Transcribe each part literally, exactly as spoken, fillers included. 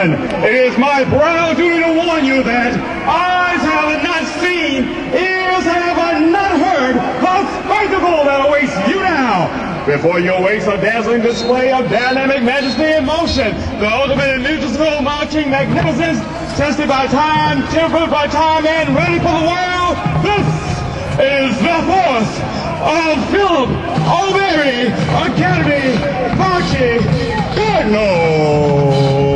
gentlemen, it is my proud duty to warn you that eyes have not seen, ears have not heard the spectacle that awaits you now. Before you awaits a dazzling display of dynamic majesty and motion, the ultimate in musical marching magnificence, tested by time, tempered by time, and ready for the world. This is the force of Phillip O Berry Academy Marching Cardinal.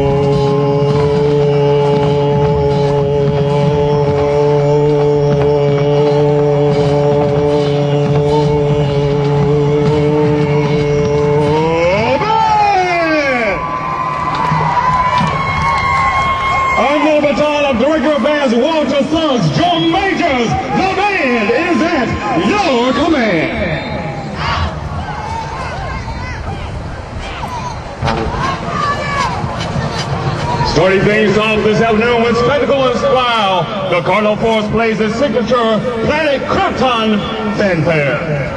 Under the baton of Director of Bands Walter Suggs, drum majors, the band is at your command. Starting things off this afternoon with spectacle and style, the Cardinal Force plays its signature Planet Krypton fanfare.